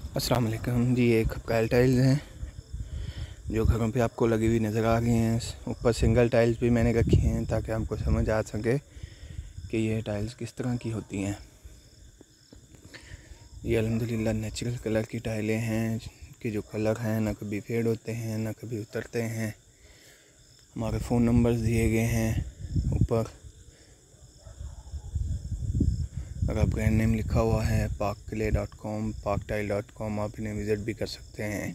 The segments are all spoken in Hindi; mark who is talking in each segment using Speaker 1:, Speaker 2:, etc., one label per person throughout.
Speaker 1: अस्सलाम वालेकुम जी। ये खपकाल टाइल्स हैं जो घरों पे आपको लगी हुई नज़र आ रही हैं। ऊपर सिंगल टाइल्स भी मैंने रखी हैं ताकि आपको समझ आ सके कि ये टाइल्स किस तरह की होती हैं। ये अल्हम्दुलिल्लाह नेचुरल कलर की टाइलें हैं कि जो कलर हैं ना कभी फेड होते हैं ना कभी उतरते हैं। हमारे फ़ोन नंबर्स दिए गए हैं ऊपर, अगर ब्रांड नेम लिखा हुआ है parkclay.com, parktile.com, आप इन्हें विज़िट भी कर सकते हैं।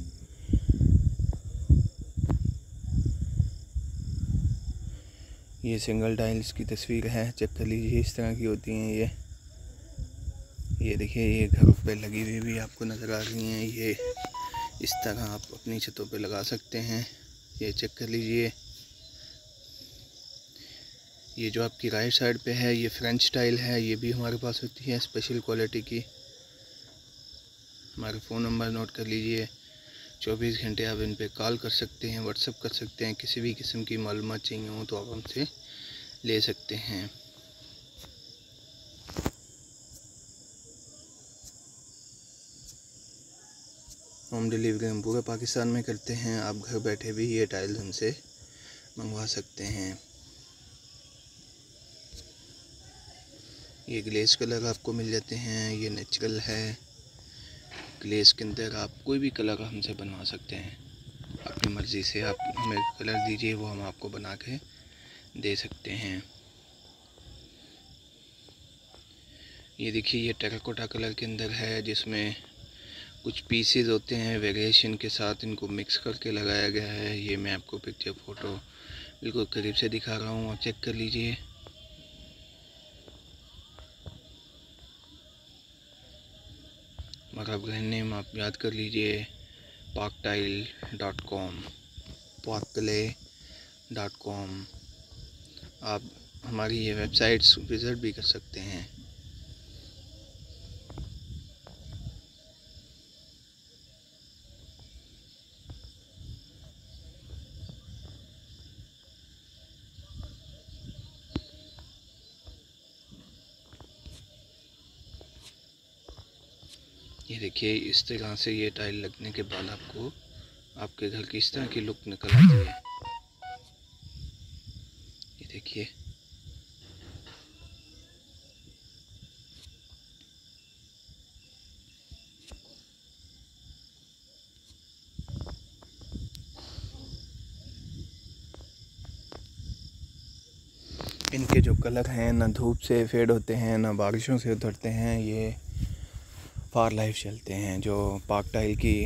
Speaker 1: ये सिंगल टाइल्स की तस्वीर है, चेक कर लीजिए। इस तरह की होती हैं ये देखिए, ये घर पे लगी हुई भी आपको नज़र आ रही हैं। ये इस तरह आप अपनी छतों पे लगा सकते हैं। ये चेक कर लीजिए। ये जो आपकी राइट साइड पे है ये फ्रेंच टाइल है, ये भी हमारे पास होती है स्पेशल क्वालिटी की। हमारे फ़ोन नंबर नोट कर लीजिए। 24 घंटे आप इन पे कॉल कर सकते हैं, व्हाट्सअप कर सकते हैं। किसी भी किस्म की मालूमात चाहिए हो तो आप हमसे ले सकते हैं। होम डिलीवरी हम पूरे पाकिस्तान में करते हैं। आप घर बैठे भी ये टाइल्स हमसे मंगवा सकते हैं। ये ग्लेस कलर आपको मिल जाते हैं, ये नेचुरल है। ग्लेस के अंदर आप कोई भी कलर हमसे बनवा सकते हैं अपनी मर्ज़ी से। आप हमें कलर दीजिए, वो हम आपको बना के दे सकते हैं। ये देखिए, ये टेराकोटा कलर के अंदर है जिसमें कुछ पीसेस होते हैं वेरिएशन के साथ, इनको मिक्स करके लगाया गया है। ये मैं आपको पिक्चर फ़ोटो बिल्कुल करीब से दिखा रहा हूँ, आप चेक कर लीजिए। हमारा ब्रांड नेम आप याद कर लीजिए, parktile.com, parkclay.com। आप हमारी ये वेबसाइट्स विज़िट भी कर सकते हैं। ये देखिए, इस तरह से ये टाइल लगने के बाद आपको आपके घर की इस तरह की लुक निकल आती है। ये देखिए, इनके जो कलर हैं ना धूप से फेड होते हैं ना बारिशों से उतरते हैं। ये फार लाइफ चलते हैं। जो पार्क टाइल की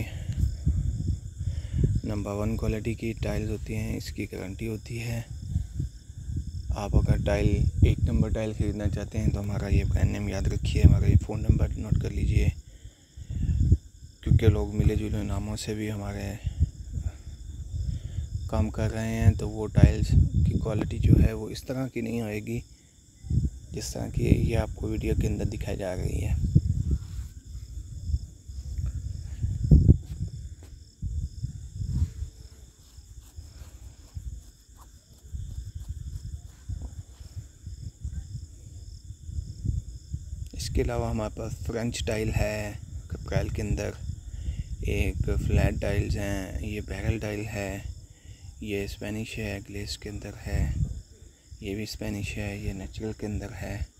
Speaker 1: नंबर 1 क्वालिटी की टाइल्स होती हैं, इसकी गारंटी होती है। आप अगर टाइल 1 नंबर टाइल ख़रीदना चाहते हैं तो हमारा ये ब्रांड नेम याद रखिए, हमारा ये फ़ोन नंबर नोट कर लीजिए, क्योंकि लोग मिले जुले नामों से भी हमारे काम कर रहे हैं। तो वो टाइल्स की क्वालिटी जो है वो इस तरह की नहीं आएगी जिस तरह की ये आपको वीडियो के अंदर दिखाई जा रही है। इसके अलावा हमारे पास फ्रेंच टाइल है खपकाल के अंदर, एक फ्लैट टाइल्स हैं, ये बैरल टाइल है, ये स्पेनिश है, ग्लेस के अंदर है, ये भी स्पेनिश है, ये नेचुरल के अंदर है।